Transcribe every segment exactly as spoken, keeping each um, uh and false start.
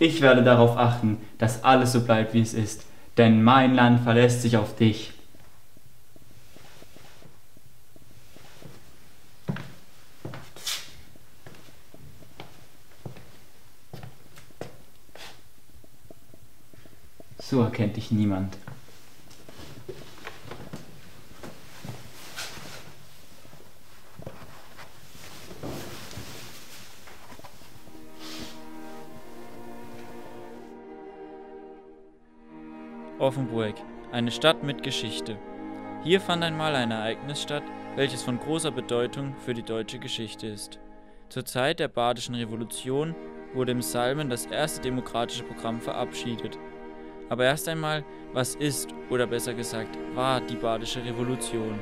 Ich werde darauf achten, dass alles so bleibt, wie es ist, denn mein Land verlässt sich auf dich. So erkennt dich niemand. Offenburg, eine Stadt mit Geschichte. Hier fand einmal ein Ereignis statt, welches von großer Bedeutung für die deutsche Geschichte ist. Zur Zeit der Badischen Revolution wurde im Salmen das erste demokratische Programm verabschiedet. Aber erst einmal, was ist, oder besser gesagt, war die Badische Revolution?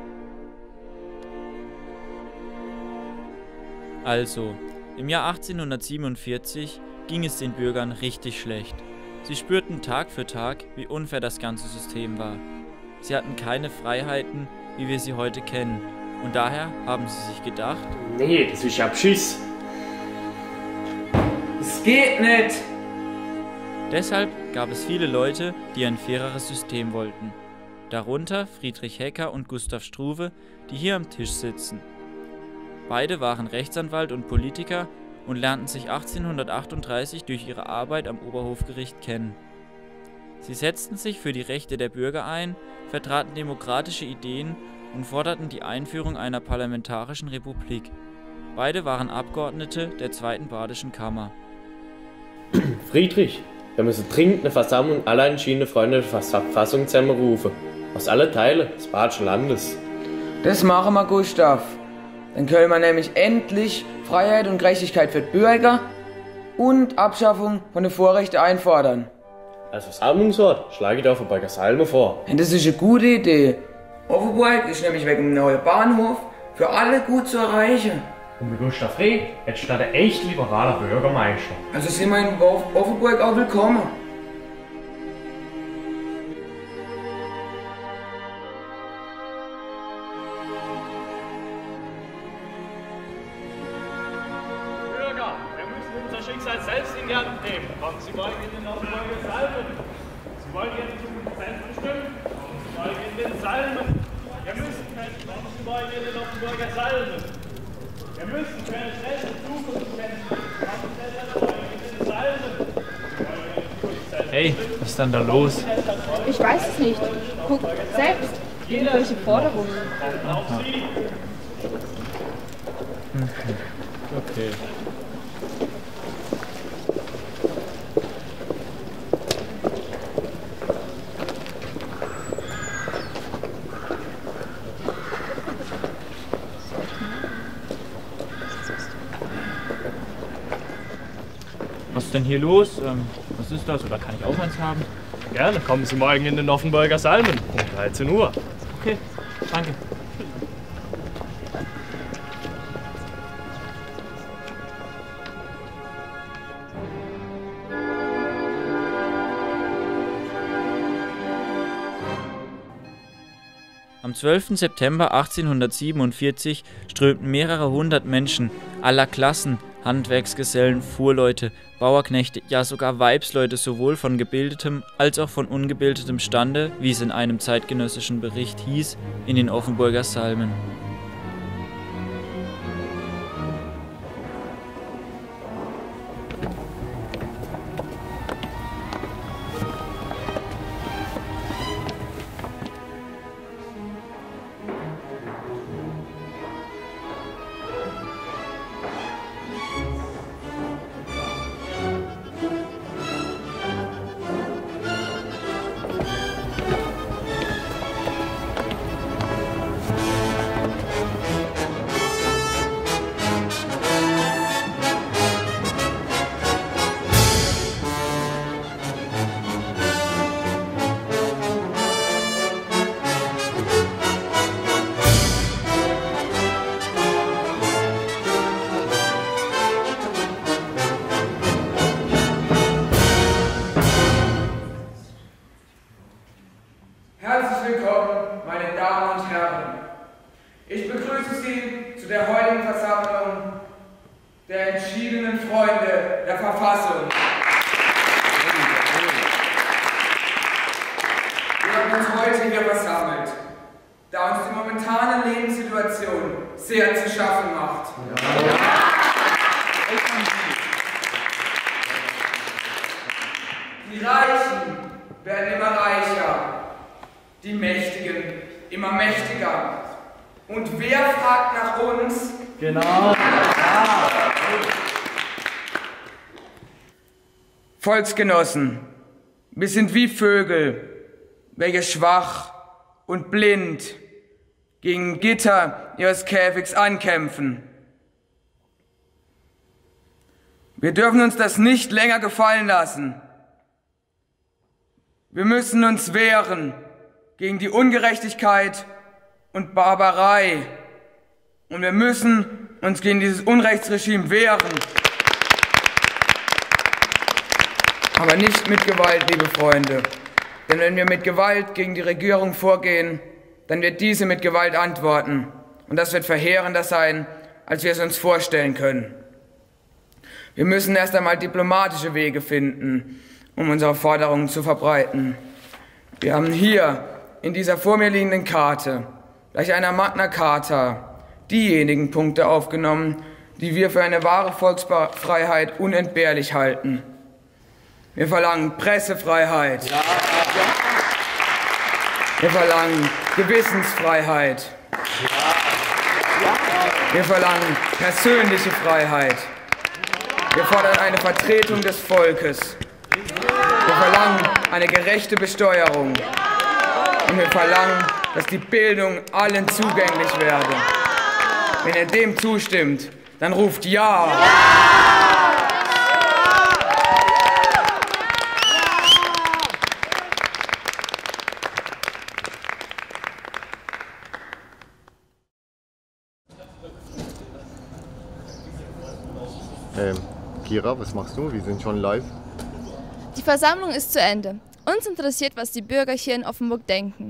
Also, im Jahr achtzehnhundertsiebenundvierzig ging es den Bürgern richtig schlecht. Sie spürten Tag für Tag, wie unfair das ganze System war. Sie hatten keine Freiheiten, wie wir sie heute kennen. Und daher haben sie sich gedacht: Nee, das ist ja Beschiss. Es geht nicht. Deshalb gab es viele Leute, die ein faireres System wollten. Darunter Friedrich Hecker und Gustav Struve, die hier am Tisch sitzen. Beide waren Rechtsanwalt und Politiker und lernten sich achtzehnhundertachtunddreißig durch ihre Arbeit am Oberhofgericht kennen. Sie setzten sich für die Rechte der Bürger ein, vertraten demokratische Ideen und forderten die Einführung einer parlamentarischen Republik. Beide waren Abgeordnete der zweiten Badischen Kammer. Friedrich, wir müssen dringend eine Versammlung aller entschiedenen Freunde der Verfassung zusammenrufen. Aus allen Teilen des Badischen Landes. Das machen wir, Gustav. Dann können wir nämlich endlich Freiheit und Gerechtigkeit für die Bürger und Abschaffung von den Vorrechten einfordern. Als Versammlungsort schlage ich da Offenburger Salmen vor. Das ist eine gute Idee. Offenburg ist nämlich wegen dem neuen Bahnhof für alle gut zu erreichen. Und mit Gustav Reh hätte statt ein echt liberaler Bürgermeister. Also sind wir in Offenburg auch willkommen. Bürger, wir müssen unser Schicksal selbst in die Hand nehmen. Kommen Sie morgen in den Offenburger Salmen. Sie wollen Ihre Zukunft selbst bestimmen. Kommen Sie morgen in den Salmen. Wir müssen können. Kommen Sie morgen in den Offenburger Salmen. Wir müssen für eine schnelle Zukunft kämpfen. Kommen Sie morgen in den Salmen. Hey, was ist denn da los? Ich weiß es nicht. Guck selbst. Irgendwelche Forderungen. Okay. Was ist denn hier los? Ähm, was ist das? Oder kann ich auch eins haben? Gerne, kommen Sie morgen in den Offenburger Salmen. Um dreizehn Uhr. Okay, danke. Am zwölften September achtzehnhundertsiebenundvierzig strömten mehrere hundert Menschen aller Klassen, Handwerksgesellen, Fuhrleute, Bauerknechte, ja sogar Weibsleute sowohl von gebildetem als auch von ungebildetem Stande, wie es in einem zeitgenössischen Bericht hieß, in den Offenburger Salmen. Herzlich willkommen, meine Damen und Herren. Ich begrüße Sie zu der heutigen Versammlung der entschiedenen Freunde der Verfassung. sehr zu schaffen macht. Ja. Die Reichen werden immer reicher, die Mächtigen immer mächtiger. Und wer fragt nach uns? Genau. Ja. Volksgenossen, wir sind wie Vögel, welche schwach und blind gegen Gitter ihres Käfigs ankämpfen. Wir dürfen uns das nicht länger gefallen lassen. Wir müssen uns wehren gegen die Ungerechtigkeit und Barbarei. Und wir müssen uns gegen dieses Unrechtsregime wehren. Aber nicht mit Gewalt, liebe Freunde. Denn wenn wir mit Gewalt gegen die Regierung vorgehen, dann wird diese mit Gewalt antworten. Und das wird verheerender sein, als wir es uns vorstellen können. Wir müssen erst einmal diplomatische Wege finden, um unsere Forderungen zu verbreiten. Wir haben hier in dieser vor mir liegenden Karte, gleich einer Magna Carta, diejenigen Punkte aufgenommen, die wir für eine wahre Volksfreiheit unentbehrlich halten. Wir verlangen Pressefreiheit. Ja. Wir verlangen Gewissensfreiheit. Ja. Wir verlangen persönliche Freiheit. Wir fordern eine Vertretung des Volkes. Wir verlangen eine gerechte Besteuerung. Und wir verlangen, dass die Bildung allen zugänglich werde. Wenn ihr dem zustimmt, dann ruft Ja! Ja! Ähm, Kira, was machst du? Wir sind schon live. Die Versammlung ist zu Ende. Uns interessiert, was die Bürger hier in Offenburg denken.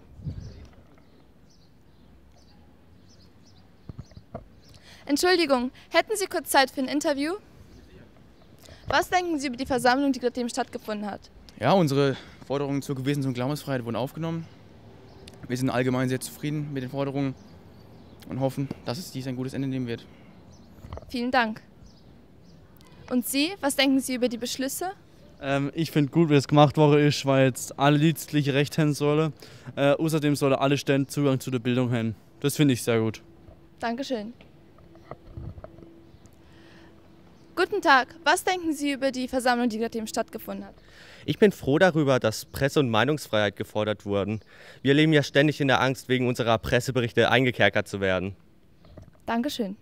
Entschuldigung, hätten Sie kurz Zeit für ein Interview? Was denken Sie über die Versammlung, die gerade eben stattgefunden hat? Ja, unsere Forderungen zur Gewissens- und Glaubensfreiheit wurden aufgenommen. Wir sind allgemein sehr zufrieden mit den Forderungen und hoffen, dass es dies ein gutes Ende nehmen wird. Vielen Dank. Und Sie, was denken Sie über die Beschlüsse? Ähm, ich finde gut, wie es gemacht worden ist, weil jetzt alle dienstliche Recht haben sollen. Äh, außerdem sollen alle Stände Zugang zu der Bildung haben. Das finde ich sehr gut. Dankeschön. Guten Tag. Was denken Sie über die Versammlung, die gerade eben stattgefunden hat? Ich bin froh darüber, dass Presse- und Meinungsfreiheit gefordert wurden. Wir leben ja ständig in der Angst, wegen unserer Presseberichte eingekerkert zu werden. Dankeschön.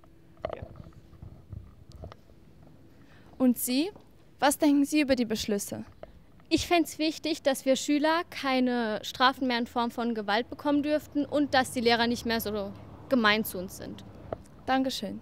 Und Sie? Was denken Sie über die Beschlüsse? Ich fände es wichtig, dass wir Schüler keine Strafen mehr in Form von Gewalt bekommen dürften und dass die Lehrer nicht mehr so gemein zu uns sind. Dankeschön.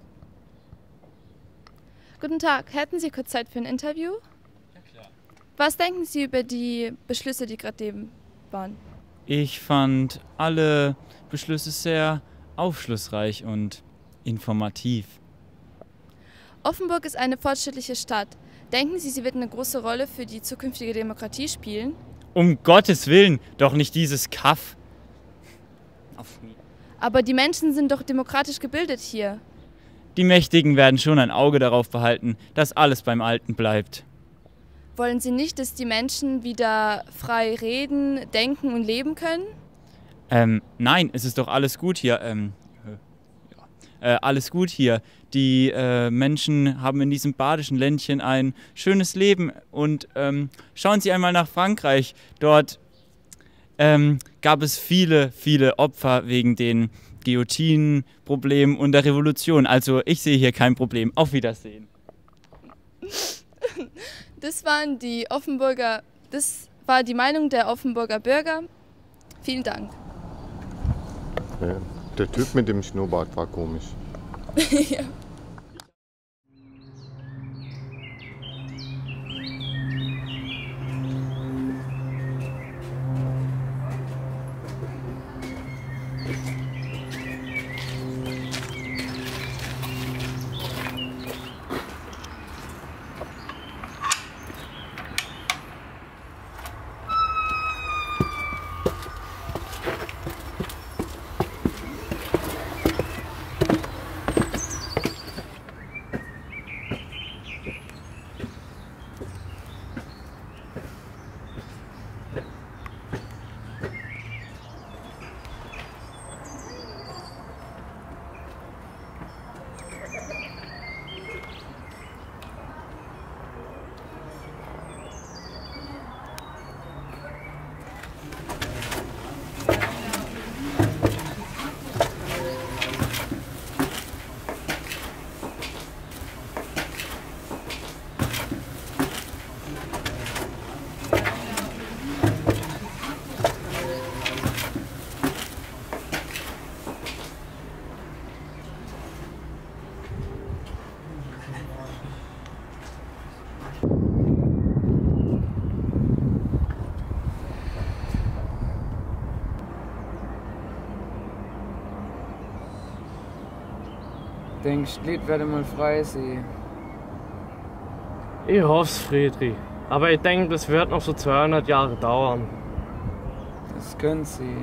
Guten Tag, hätten Sie kurz Zeit für ein Interview? Ja, klar. Was denken Sie über die Beschlüsse, die gerade eben waren? Ich fand alle Beschlüsse sehr aufschlussreich und informativ. Offenburg ist eine fortschrittliche Stadt. Denken Sie, sie wird eine große Rolle für die zukünftige Demokratie spielen? Um Gottes Willen, doch nicht dieses Kaff. Aber die Menschen sind doch demokratisch gebildet hier. Die Mächtigen werden schon ein Auge darauf behalten, dass alles beim Alten bleibt. Wollen Sie nicht, dass die Menschen wieder frei reden, denken und leben können? Ähm, nein, es ist doch alles gut hier. Ähm, ja. äh, alles gut hier. Die äh, Menschen haben in diesem badischen Ländchen ein schönes Leben. Und ähm, schauen Sie einmal nach Frankreich. Dort ähm, gab es viele, viele Opfer wegen den Guillotinenproblemen und der Revolution. Also ich sehe hier kein Problem. Auf Wiedersehen. Das waren die Offenburger, das war die Meinung der Offenburger Bürger. Vielen Dank. Ja, der Typ mit dem Schnurrbart war komisch. Ja. Denkst du, Lied werde mal frei sein? Ich hoff's, Friedrich. Aber ich denke, das wird noch so zweihundert Jahre dauern. Das können sie.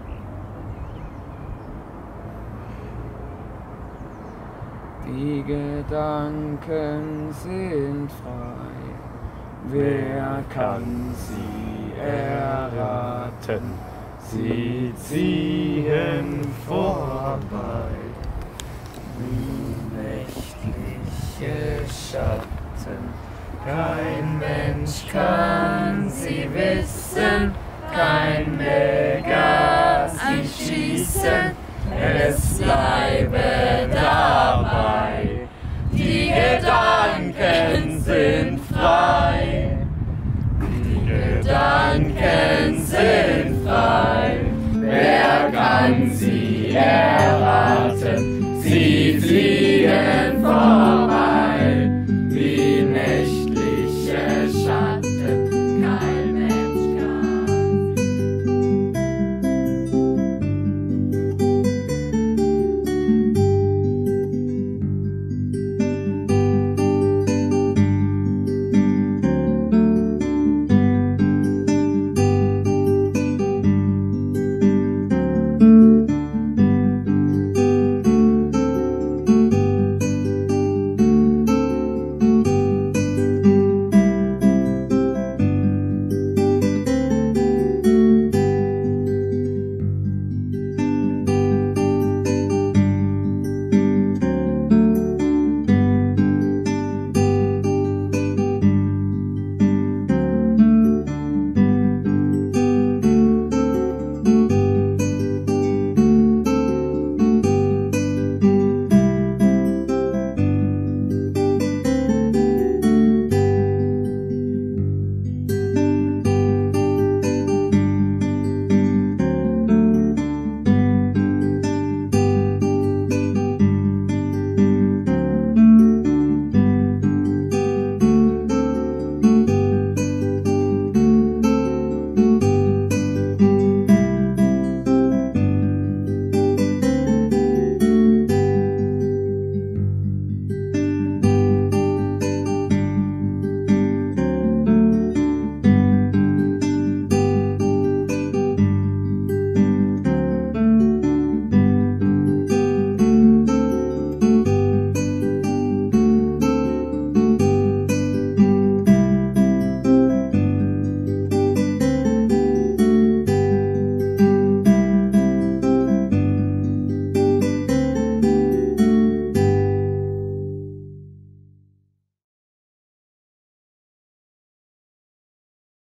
Die Gedanken sind frei. Wer kann sie erraten? Sie ziehen vorbei. Wie nächtliche Schatten. Kein Mensch kann sie wissen, kein Megas sie schießen, es bleibe da.